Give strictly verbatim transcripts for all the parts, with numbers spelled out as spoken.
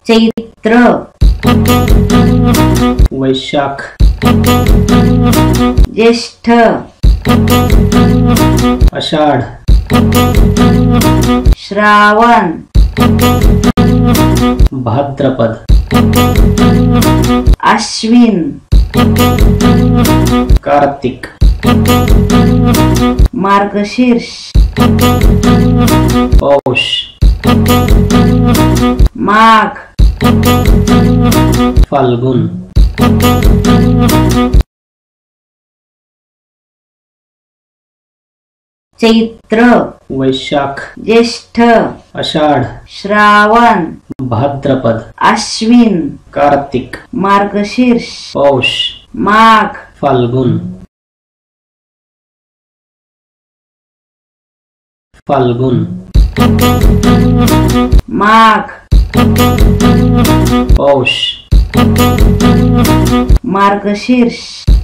चैत्र वैशाख ज्येष्ठ आषाढ श्रावण भाद्रपद अश्विन कार्तिक मार्गशीर्ष पौष माघ फाल्गुन चैत्र वैशाख ज्येष्ठ आषाढ श्रावण भाद्रपद अश्विन कार्तिक मार्गशीर्ष पौष माघ फाल्गुन फाल्गुन माघ पौष मार्गशीर्ष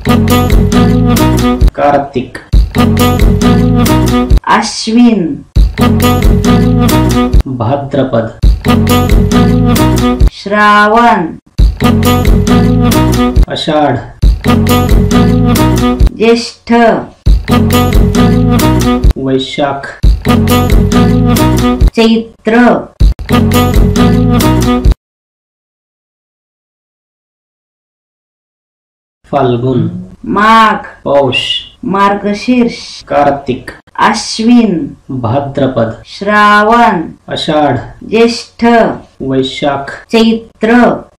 कार्तिक अश्विन भाद्रपद श्रावण आषाढ ज्येष्ठ वैशाख चैत्र फाल्गुन माघ पौष मार्गशीर्ष कार्तिक अश्विन भाद्रपद श्रावण आषाढ ज्येष्ठ वैशाख चैत्र